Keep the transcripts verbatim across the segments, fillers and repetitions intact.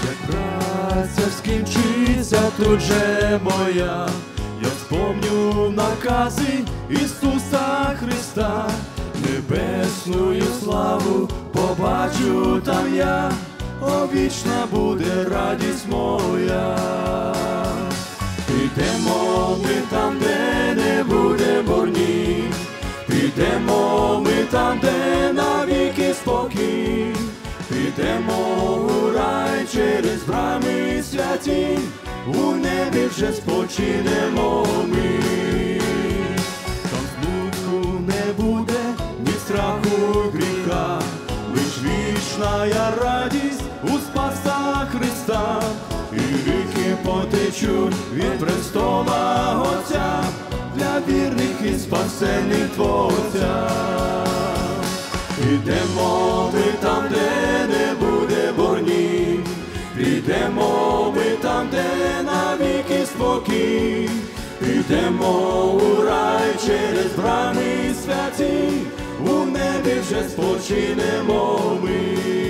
Як праця скінчиться тут же моя, я вспомню накази Ісуса Христа, небесну славу побачу там я, о, вічна буде радість моя. Підемо ми там, де не буде борні, підемо ми там, де навіки спокій, підемо у рай через брами святі, у небі вже спочинемо ми. Там смутку не буде, ні страху, гріха, лиш вічна радість у Спаса Христа, і ріки потечуть від престола Отця, для вірних і спасених Творця. Підемо ми там, де не буде борні, підемо ми там, де навіки спокій, підемо у рай через брами святі, у небі вже спочинемо ми.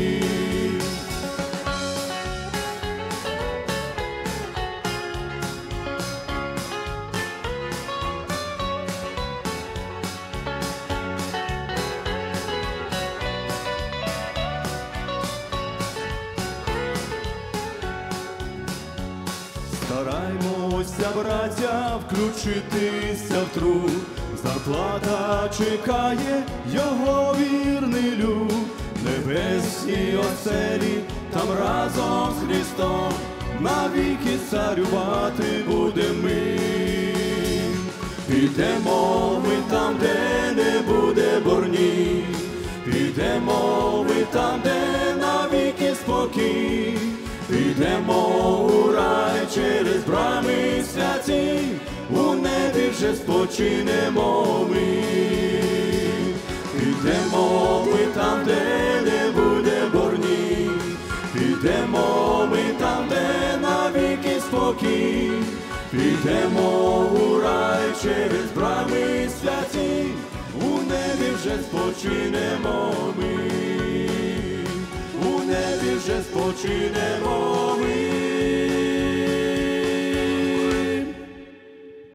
Стараймося, браття, включитися в труд, зарплата чекає його вірний люд. Небесні оселі, там разом з Христом навіки царювати будемо ми. Підемо ми там, де не буде борні, підемо ми там, де навіки спокій, підемо у рай через брами святі, у небі вже спочинемо ми. Підемо ми там, де не буде борні, підемо ми там, де навіки спокій, підемо у рай через брами святі, у небі вже спочинемо ми. У небі вже спочинемо ми.